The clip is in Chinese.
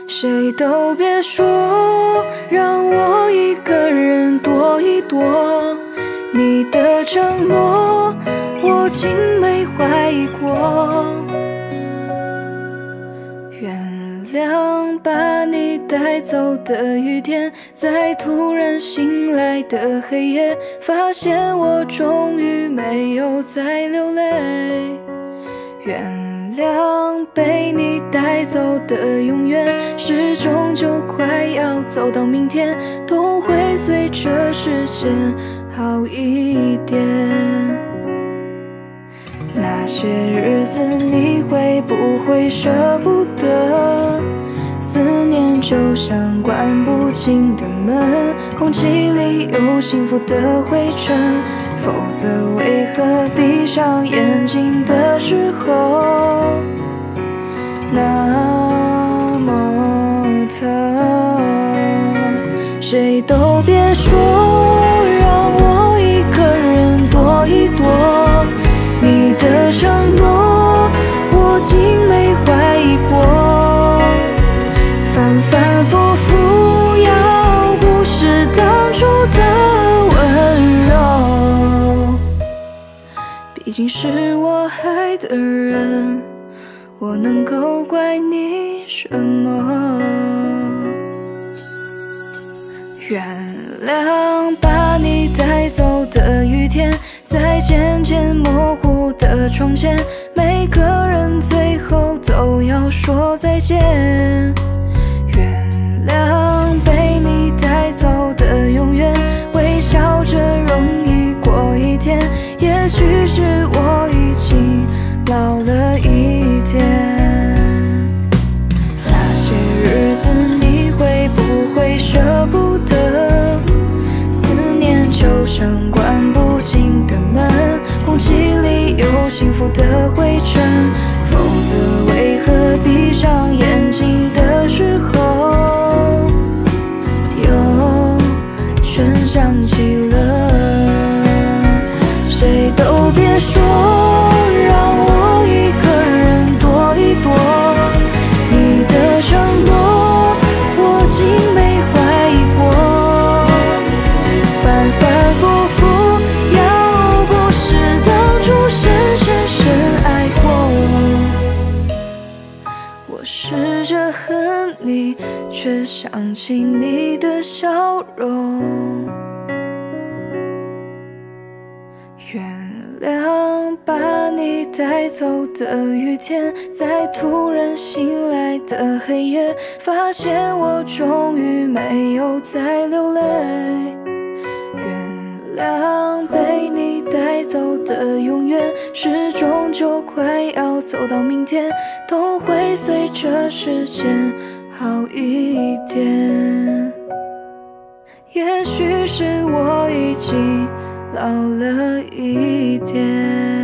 谁都别说，让我一个人躲一躲。你的承诺，我竟没怀疑过。原谅把你带走的雨天，在突然醒来的黑夜，发现我终于没有再流泪。原谅被你带走的永远，时钟就快要走到明天，都会随着时间好一点。那些日子你会不会舍不得？思念就像关不紧的门，空气里有幸福的灰尘，否则为何闭上眼睛的时候那么疼？谁都别说，让我一个人躲一躲。你的承诺，我竟没怀疑过。反反复复，要不是当初的温柔，毕竟是我爱的人，我能够怪你什么？原谅把你带走的雨天，在渐渐模糊的窗前，每个人最后都要说再见。原谅被你带走的永远，微笑着容易过一天，也许是我已经老了一点。那些日子你会不会舍不得？思念就像关不紧的门，空气里有幸福的灰尘，否则为何闭上眼睛的时候又全想起了？谁都别说，让我一个人躲一躲。你的承诺，我竟没怀疑过。反反复复，要不是当初深深深爱过，我试着恨你，却想起你的笑容。原谅把你带走的雨天，在突然醒来的黑夜，发现我终于没有再流泪。原谅被你带走的永远，时钟就快要走到明天，都会随着时间好一点。也许是我已经老了一点。